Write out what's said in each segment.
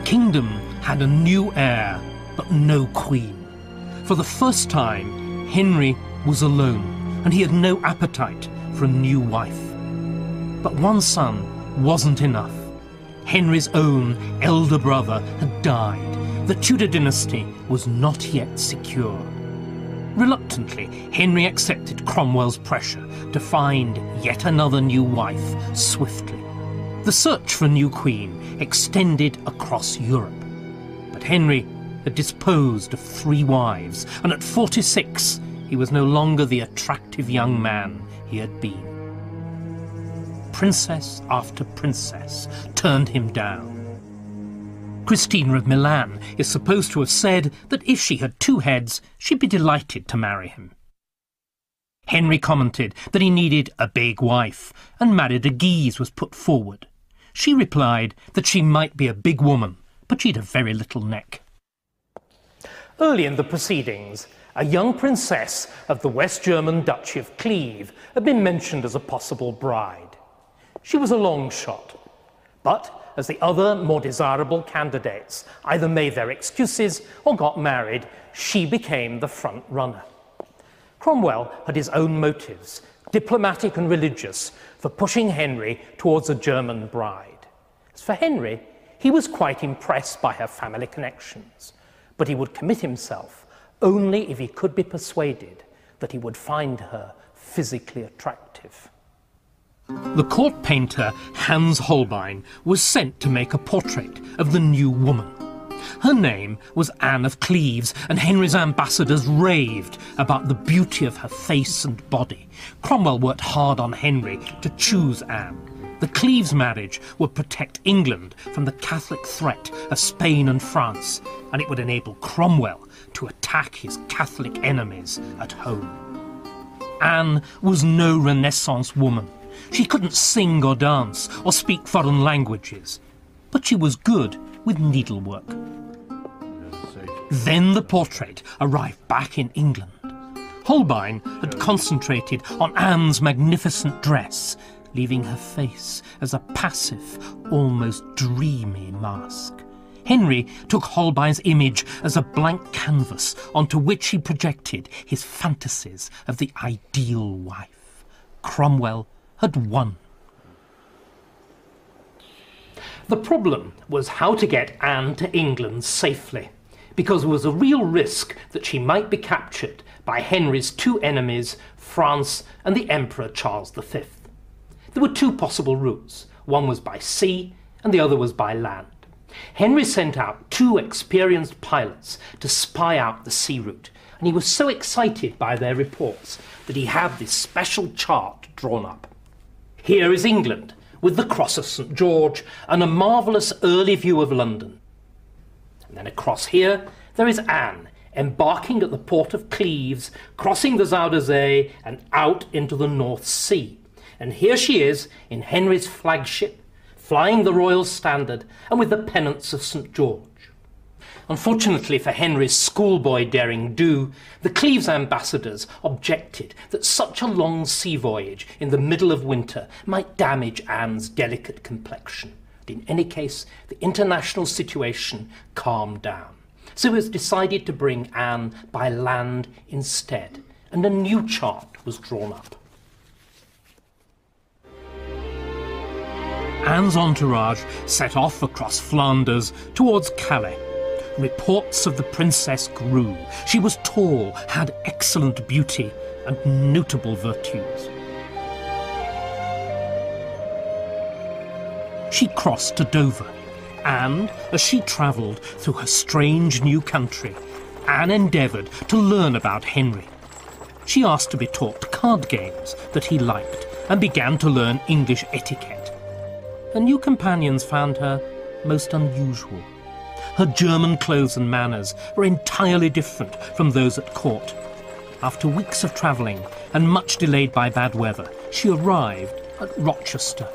kingdom had a new heir, but no queen. For the first time, Henry was alone, and he had no appetite for a new wife. But one son wasn't enough. Henry's own elder brother had died. The Tudor dynasty was not yet secure. Reluctantly, Henry accepted Cromwell's pressure to find yet another new wife swiftly. The search for a new queen extended across Europe. But Henry had disposed of 3 wives, and at 46 he was no longer the attractive young man he had been. Princess after princess turned him down. Christina of Milan is supposed to have said that if she had 2 heads, she'd be delighted to marry him. Henry commented that he needed a big wife, and Marie de Guise was put forward. She replied that she might be a big woman, but she'd a very little neck. Early in the proceedings, a young princess of the West German Duchy of Cleve had been mentioned as a possible bride. She was a long shot, but as the other more desirable candidates either made their excuses or got married, she became the front runner. Cromwell had his own motives, diplomatic and religious, for pushing Henry towards a German bride. As for Henry, he was quite impressed by her family connections, but he would commit himself only if he could be persuaded that he would find her physically attractive. The court painter Hans Holbein was sent to make a portrait of the new woman. Her name was Anne of Cleves, and Henry's ambassadors raved about the beauty of her face and body. Cromwell worked hard on Henry to choose Anne. The Cleves marriage would protect England from the Catholic threat of Spain and France, and it would enable Cromwell to attack his Catholic enemies at home. Anne was no Renaissance woman. She couldn't sing or dance or speak foreign languages, but she was good with needlework. Then the portrait arrived back in England. Holbein had concentrated on Anne's magnificent dress, leaving her face as a passive, almost dreamy mask. Henry took Holbein's image as a blank canvas onto which he projected his fantasies of the ideal wife. Cromwell had won. The problem was how to get Anne to England safely, because there was a real risk that she might be captured by Henry's 2 enemies, France and the Emperor Charles V. There were 2 possible routes. One was by sea and the other was by land. Henry sent out 2 experienced pilots to spy out the sea route, and he was so excited by their reports that he had this special chart drawn up. Here is England, with the Cross of St. George and a marvellous early view of London. And then across here, there is Anne, embarking at the port of Cleves, crossing the Zuyder Zee and out into the North Sea. And here she is in Henry's flagship, flying the royal standard and with the pennants of St. George. Unfortunately for Henry's schoolboy derring-do, the Cleves ambassadors objected that such a long sea voyage in the middle of winter might damage Anne's delicate complexion. In any case, the international situation calmed down. So it was decided to bring Anne by land instead, and a new chart was drawn up. Anne's entourage set off across Flanders towards Calais. Reports of the princess grew. She was tall, had excellent beauty and notable virtues. She crossed to Dover, and as she travelled through her strange new country, Anne endeavoured to learn about Henry. She asked to be taught card games that he liked and began to learn English etiquette. Her new companions found her most unusual. Her German clothes and manners were entirely different from those at court. After weeks of travelling and much delayed by bad weather, she arrived at Rochester.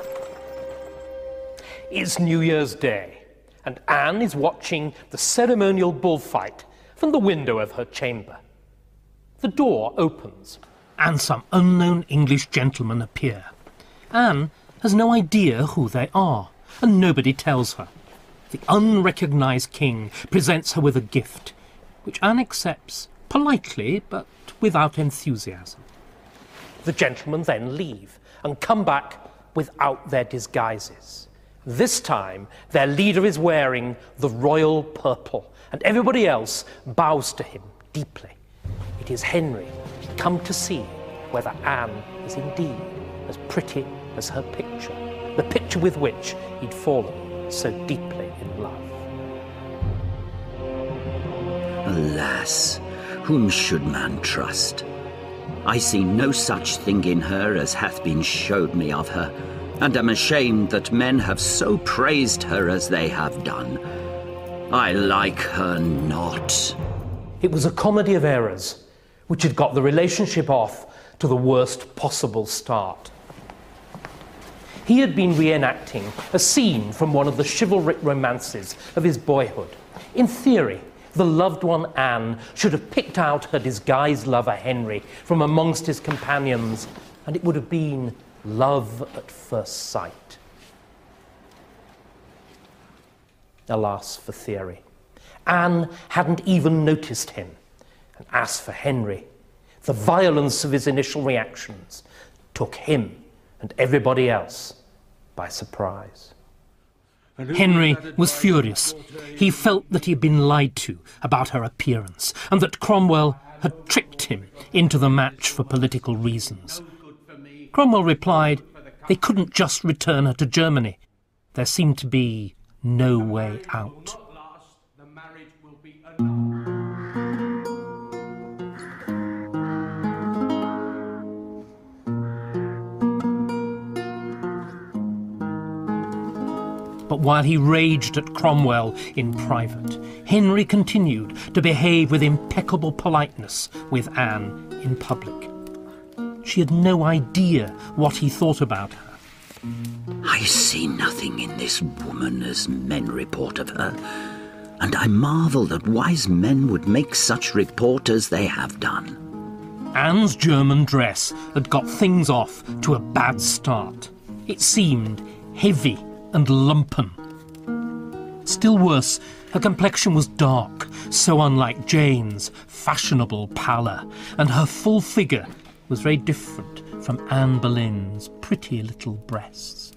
It's New Year's Day, and Anne is watching the ceremonial bullfight from the window of her chamber. The door opens, and some unknown English gentlemen appear. Anne has no idea who they are, and nobody tells her. The unrecognised king presents her with a gift, which Anne accepts politely but without enthusiasm. The gentlemen then leave and come back without their disguises. This time, their leader is wearing the royal purple, and everybody else bows to him deeply. It is Henry, come to see whether Anne is indeed as pretty as her picture, the picture with which he'd fallen so deeply in love. Alas, whom should man trust? I see no such thing in her as hath been showed me of her, and am ashamed that men have so praised her as they have done. I like her not. It was a comedy of errors, which had got the relationship off to the worst possible start. He had been reenacting a scene from one of the chivalric romances of his boyhood. In theory, the loved one Anne should have picked out her disguised lover Henry from amongst his companions, and it would have been love at first sight. Alas for theory. Anne hadn't even noticed him, and as for Henry, the violence of his initial reactions took him and everybody else by surprise. Henry was furious. He felt that he had been lied to about her appearance, and that Cromwell had tricked him into the match for political reasons. Cromwell replied they couldn't just return her to Germany. There seemed to be no way out. But while he raged at Cromwell in private, Henry continued to behave with impeccable politeness with Anne in public. She had no idea what he thought about her. I see nothing in this woman as men report of her, and I marvel that wise men would make such report as they have done. Anne's German dress had got things off to a bad start. It seemed heavy and lumpen. Still worse, her complexion was dark, so unlike Jane's fashionable pallor, and her full figure was very different from Anne Boleyn's pretty little breasts.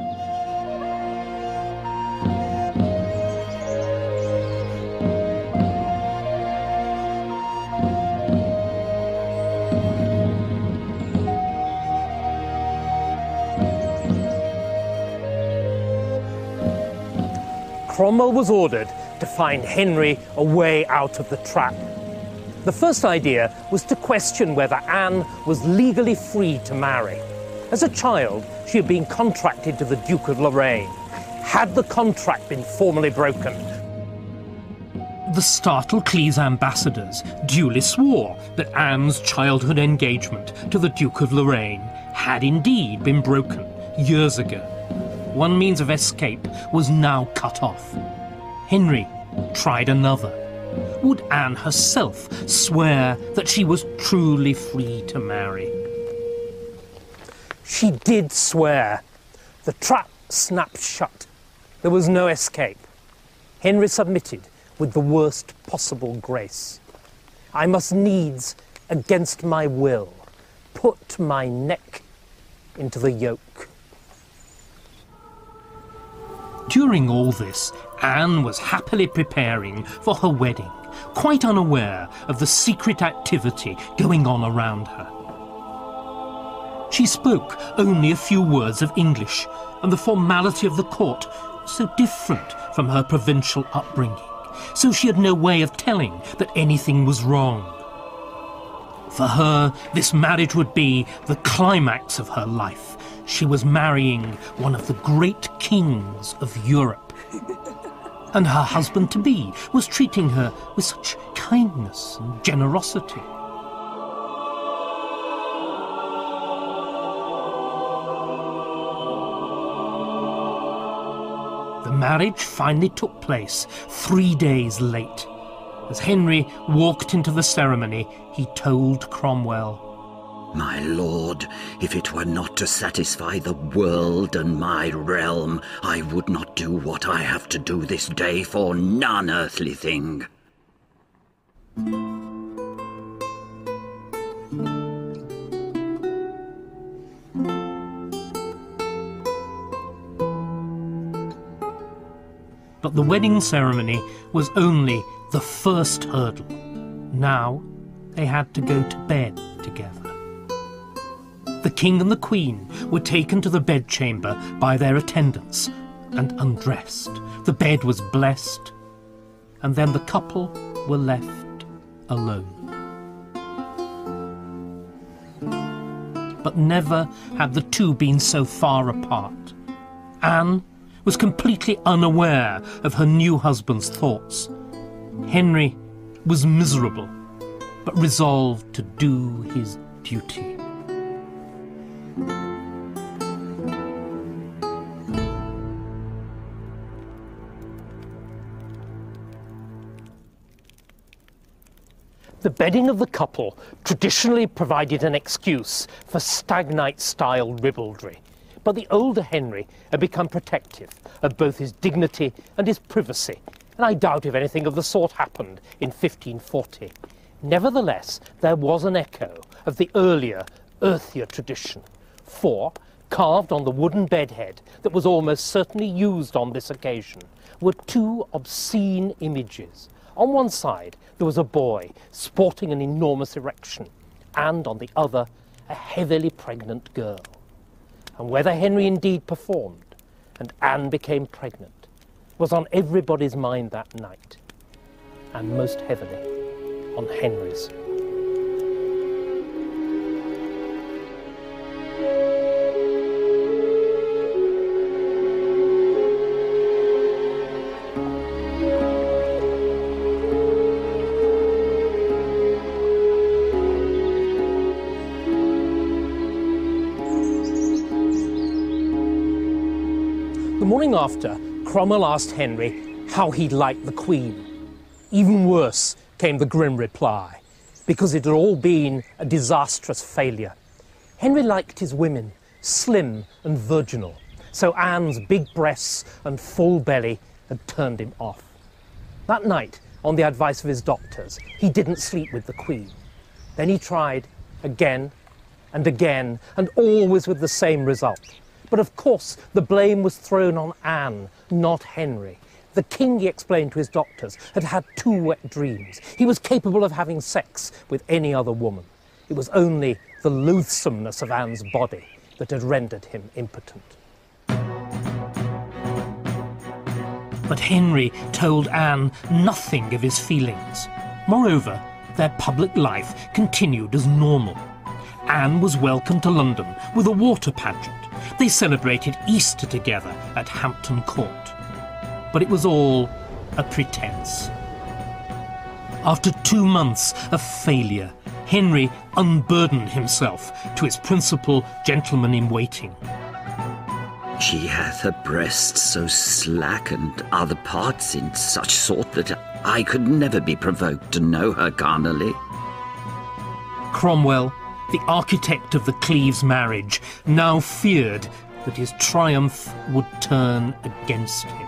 Cromwell was ordered to find Henry a way out of the trap. The first idea was to question whether Anne was legally free to marry. As a child, she had been contracted to the Duke of Lorraine. Had the contract been formally broken? The startled Cleves ambassadors duly swore that Anne's childhood engagement to the Duke of Lorraine had indeed been broken years ago. One means of escape was now cut off. Henry tried another. Would Anne herself swear that she was truly free to marry? She did swear. The trap snapped shut. There was no escape. Henry submitted with the worst possible grace. I must needs, against my will, put my neck into the yoke. During all this, Anne was happily preparing for her wedding, quite unaware of the secret activity going on around her. She spoke only a few words of English, and the formality of the court was so different from her provincial upbringing, so she had no way of telling that anything was wrong. For her, this marriage would be the climax of her life. She was marrying one of the great kings of Europe. And her husband-to-be was treating her with such kindness and generosity. The marriage finally took place 3 days late. As Henry walked into the ceremony, he told Cromwell, My lord, if it were not to satisfy the world and my realm, I would not do what I have to do this day for none earthly thing. But the wedding ceremony was only the first hurdle. Now they had to go to bed together. The king and the queen were taken to the bedchamber by their attendants and undressed. The bed was blessed, and then the couple were left alone. But never had the two been so far apart. Anne was completely unaware of her new husband's thoughts. Henry was miserable, but resolved to do his duty. The bedding of the couple traditionally provided an excuse for Stag Night-style ribaldry, but the older Henry had become protective of both his dignity and his privacy, and I doubt if anything of the sort happened in 1540. Nevertheless, there was an echo of the earlier, earthier tradition, for, carved on the wooden bedhead that was almost certainly used on this occasion, were two obscene images. On one side, there was a boy sporting an enormous erection, and on the other, a heavily pregnant girl. And whether Henry indeed performed, and Anne became pregnant, was on everybody's mind that night, and most heavily on Henry's. The morning after, Cromwell asked Henry how he liked the Queen. Even worse came the grim reply, because it had all been a disastrous failure. Henry liked his women slim and virginal, so Anne's big breasts and full belly had turned him off. That night, on the advice of his doctors, he didn't sleep with the Queen. Then he tried again and again, and always with the same result. But of course, the blame was thrown on Anne, not Henry. The king, he explained to his doctors, had had 2 wet dreams. He was capable of having sex with any other woman. It was only the loathsomeness of Anne's body that had rendered him impotent. But Henry told Anne nothing of his feelings. Moreover, their public life continued as normal. Anne was welcomed to London with a water pageant. They celebrated Easter together at Hampton Court. But it was all a pretense. After 2 months of failure, Henry unburdened himself to his principal gentleman-in-waiting. She hath her breasts so slack and other parts in such sort that I could never be provoked to know her carnally. Cromwell, the architect of the Cleves marriage, now feared that his triumph would turn against him.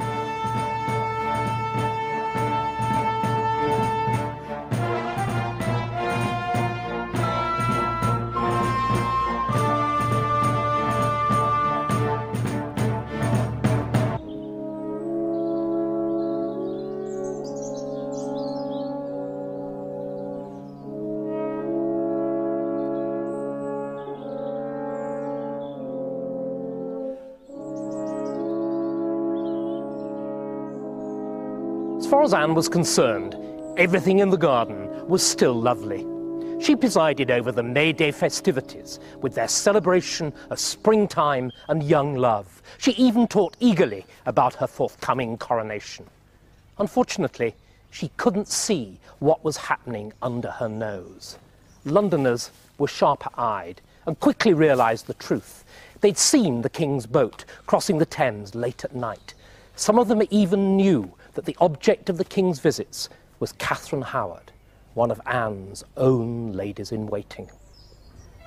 As far as Anne was concerned, everything in the garden was still lovely. She presided over the May Day festivities with their celebration of springtime and young love. She even talked eagerly about her forthcoming coronation. Unfortunately, she couldn't see what was happening under her nose. Londoners were sharper-eyed and quickly realised the truth. They'd seen the King's boat crossing the Thames late at night. Some of them even knew that the object of the King's visits was Catherine Howard, one of Anne's own ladies-in-waiting.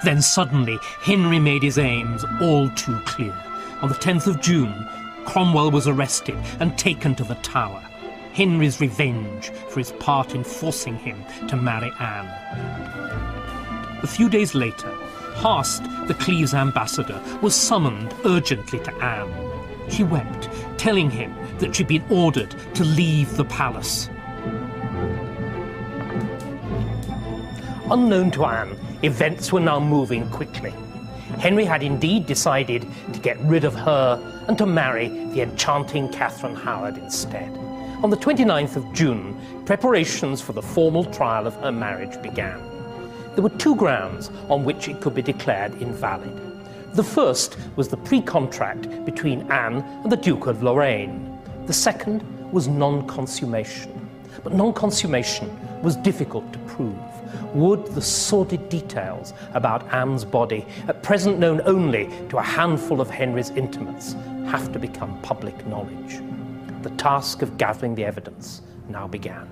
Then suddenly, Henry made his aims all too clear. On the 10th of June, Cromwell was arrested and taken to the Tower. Henry's revenge for his part in forcing him to marry Anne. A few days later, Hast, the Cleves ambassador, was summoned urgently to Anne. She wept, telling him that she'd been ordered to leave the palace. Unknown to Anne, events were now moving quickly. Henry had indeed decided to get rid of her and to marry the enchanting Catherine Howard instead. On the 29th of June, preparations for the formal trial of her marriage began. There were two grounds on which it could be declared invalid. The first was the pre-contract between Anne and the Duke of Lorraine. The second was non-consummation. But non-consummation was difficult to prove. Would the sordid details about Anne's body, at present known only to a handful of Henry's intimates, have to become public knowledge? The task of gathering the evidence now began.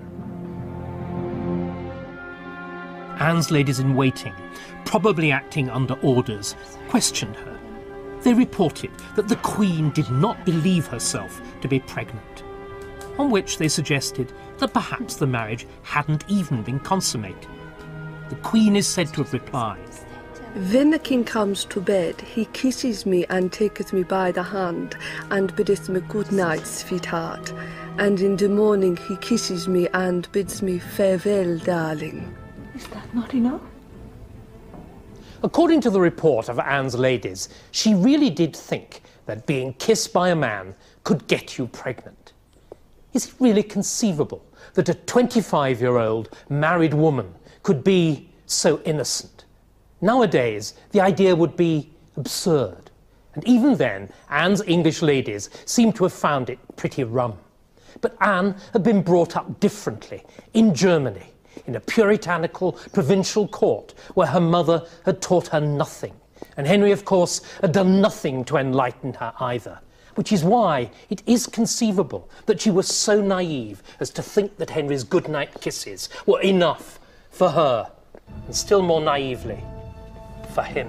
Anne's ladies-in-waiting, probably acting under orders, questioned her. They reported that the Queen did not believe herself to be pregnant, on which they suggested that perhaps the marriage hadn't even been consummated. The Queen is said to have replied, "When the king comes to bed, he kisses me and taketh me by the hand, and biddeth me good night, sweetheart. And in the morning he kisses me and bids me farewell, darling." Is that not enough? According to the report of Anne's ladies, she really did think that being kissed by a man could get you pregnant. Is it really conceivable that a 25-year-old married woman could be so innocent? Nowadays, the idea would be absurd. And even then, Anne's English ladies seem to have found it pretty rum. But Anne had been brought up differently in Germany, in a puritanical provincial court where her mother had taught her nothing. And Henry, of course, had done nothing to enlighten her either. Which is why it is conceivable that she was so naive as to think that Henry's goodnight kisses were enough for her, and still more naively, for him.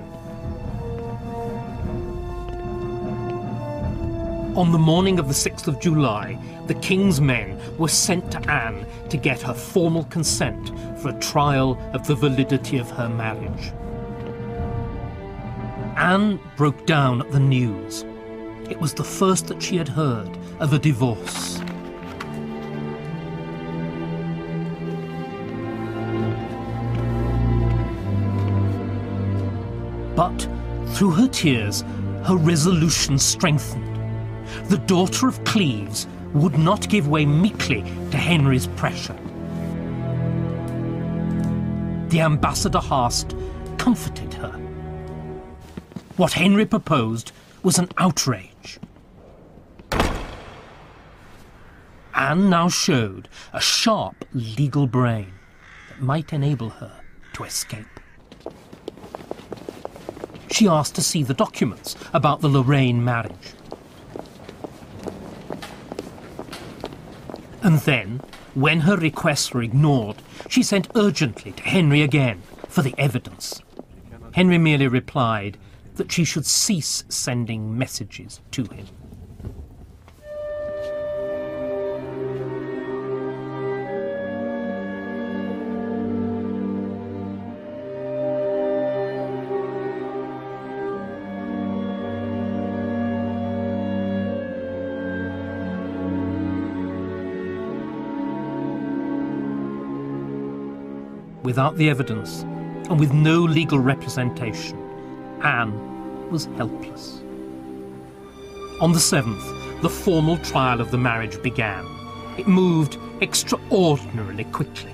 On the morning of the 6th of July, the king's men were sent to Anne to get her formal consent for a trial of the validity of her marriage. Anne broke down at the news. It was the first that she had heard of a divorce. But through her tears, her resolution strengthened. The daughter of Cleves would not give way meekly to Henry's pressure. The ambassador Hast comforted her. What Henry proposed was an outrage. Anne now showed a sharp legal brain that might enable her to escape. She asked to see the documents about the Lorraine marriage. And then, when her requests were ignored, she sent urgently to Henry again for the evidence. Henry merely replied that she should cease sending messages to him. Without the evidence, and with no legal representation, Anne was helpless. On the 7th, the formal trial of the marriage began. It moved extraordinarily quickly.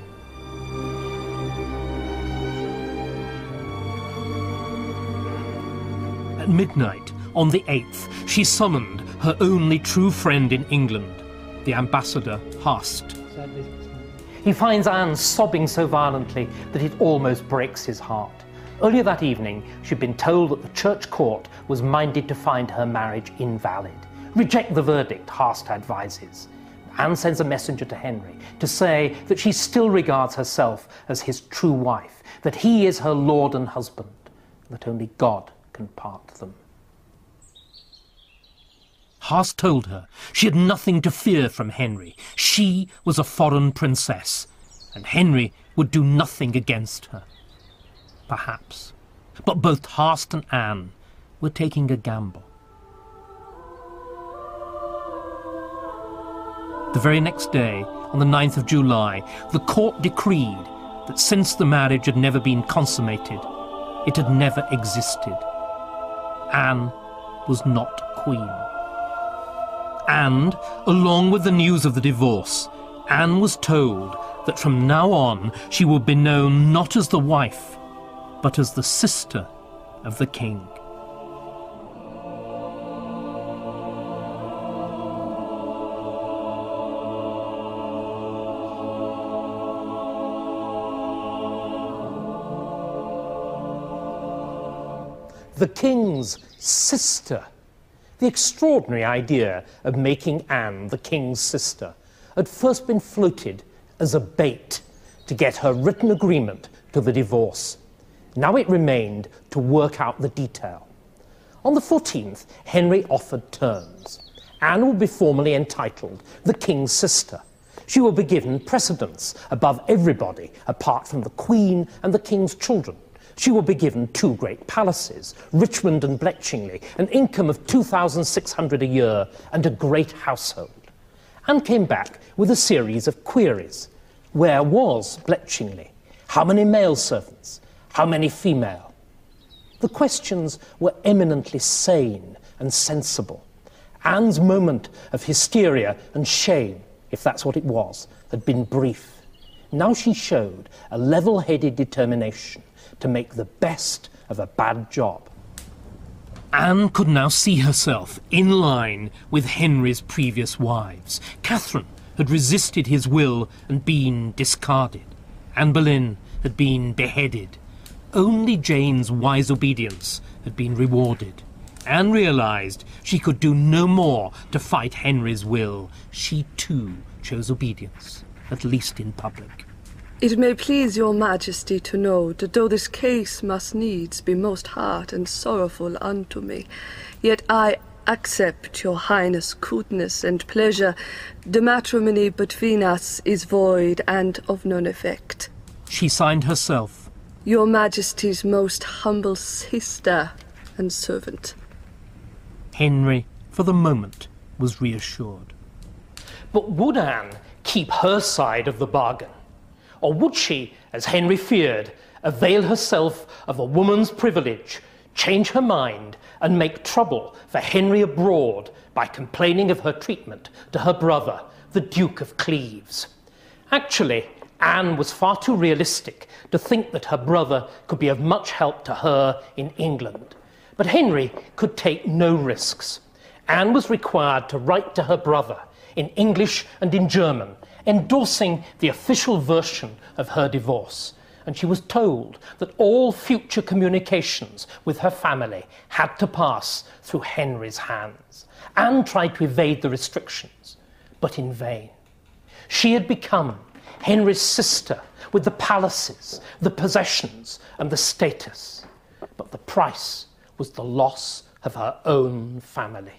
At midnight, on the 8th, she summoned her only true friend in England, the ambassador Hast. He finds Anne sobbing so violently that it almost breaks his heart. Earlier that evening, she'd been told that the church court was minded to find her marriage invalid. Reject the verdict, Hast advises. Anne sends a messenger to Henry to say that she still regards herself as his true wife, that he is her lord and husband. that only God can part them. Haast told her she had nothing to fear from Henry. She was a foreign princess, and Henry would do nothing against her. Perhaps. But both Haast and Anne were taking a gamble. The very next day, on the 9th of July, the court decreed that since the marriage had never been consummated, it had never existed. Anne was not queen. And, along with the news of the divorce, Anne was told that from now on she would be known not as the wife, but as the sister of the king. The king's sister. The extraordinary idea of making Anne the king's sister had first been floated as a bait to get her written agreement to the divorce. Now it remained to work out the detail. On the 14th, Henry offered terms. Anne would be formally entitled the king's sister. She would be given precedence above everybody apart from the queen and the king's children. She would be given 2 great palaces, Richmond and Bletchingley, an income of £2,600 a year, and a great household. Anne came back with a series of queries. Where was Bletchingley? How many male servants? How many female? The questions were eminently sane and sensible. Anne's moment of hysteria and shame, if that's what it was, had been brief. Now she showed a level-headed determination to make the best of a bad job. Anne could now see herself in line with Henry's previous wives. Catherine had resisted his will and been discarded. Anne Boleyn had been beheaded. Only Jane's wise obedience had been rewarded. Anne realised she could do no more to fight Henry's will. She too chose obedience, at least in public. It may please your majesty to know that though this case must needs be most hard and sorrowful unto me, yet I accept your highness' goodness and pleasure. The matrimony between us is void and of none effect. She signed herself, Your majesty's most humble sister and servant. Henry, for the moment, was reassured. But would Anne keep her side of the bargain? Or would she, as Henry feared, avail herself of a woman's privilege, change her mind, and make trouble for Henry abroad by complaining of her treatment to her brother, the Duke of Cleves? Actually, Anne was far too realistic to think that her brother could be of much help to her in England. But Henry could take no risks. Anne was required to write to her brother in English and in German, endorsing the official version of her divorce. And she was told that all future communications with her family had to pass through Henry's hands. Anne tried to evade the restrictions, but in vain. She had become Henry's sister with the palaces, the possessions, and the status. But the price was the loss of her own family.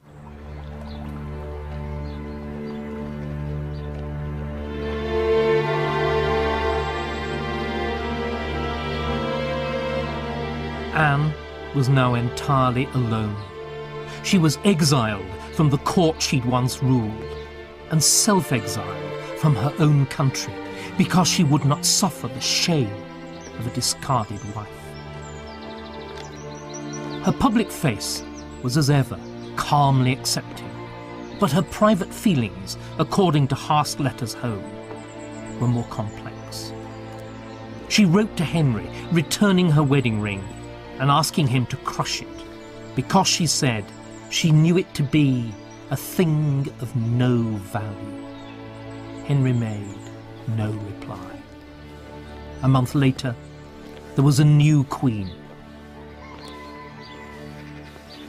Anne was now entirely alone. She was exiled from the court she'd once ruled, and self-exiled from her own country because she would not suffer the shame of a discarded wife. Her public face was as ever calmly accepting, but her private feelings, according to Haast's letters home, were more complex. She wrote to Henry, returning her wedding ring and asking him to crush it, because she said she knew it to be a thing of no value. Henry made no reply. A month later, there was a new queen.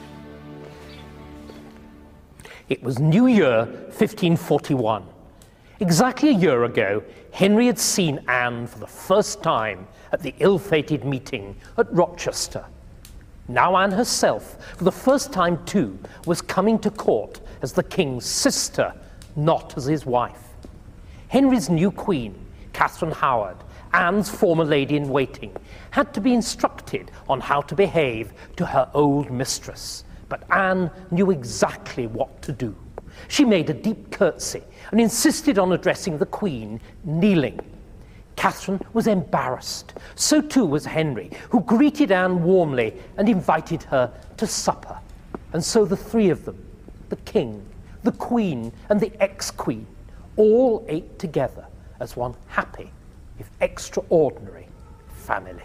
It was New Year 1541. Exactly a year ago, Henry had seen Anne for the first time at the ill-fated meeting at Rochester. Now Anne herself, for the first time too, was coming to court as the king's sister, not as his wife. Henry's new queen, Catherine Howard, Anne's former lady-in-waiting, had to be instructed on how to behave to her old mistress, but Anne knew exactly what to do. She made a deep curtsy and insisted on addressing the Queen, kneeling. Catherine was embarrassed. So too was Henry, who greeted Anne warmly and invited her to supper. And so the three of them, the King, the Queen, and the ex-Queen, all ate together as one happy, if extraordinary, family.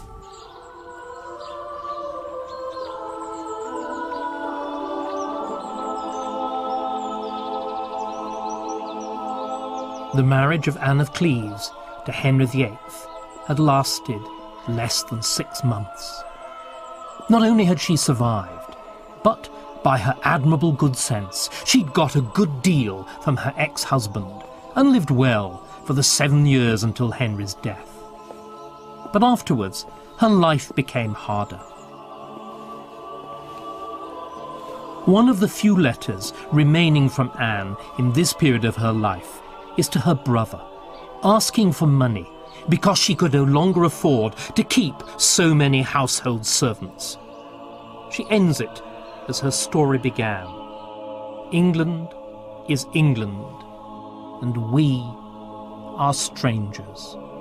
The marriage of Anne of Cleves to Henry VIII had lasted less than 6 months. Not only had she survived, but by her admirable good sense, she'd got a good deal from her ex-husband and lived well for the 7 years until Henry's death. But afterwards, her life became harder. One of the few letters remaining from Anne in this period of her life is to her brother, asking for money because she could no longer afford to keep so many household servants. She ends it as her story began. England is England, and we are strangers.